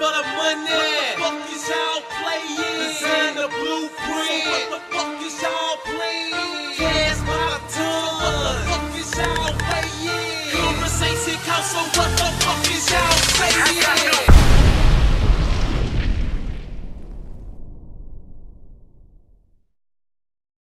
for the money. What the fuck is y'all playing? Design the blueprint. So what the fuck is y'all playing? Cash by the ton. What the fuck is y'all weighing? Conversation count, so what the fuck is y'all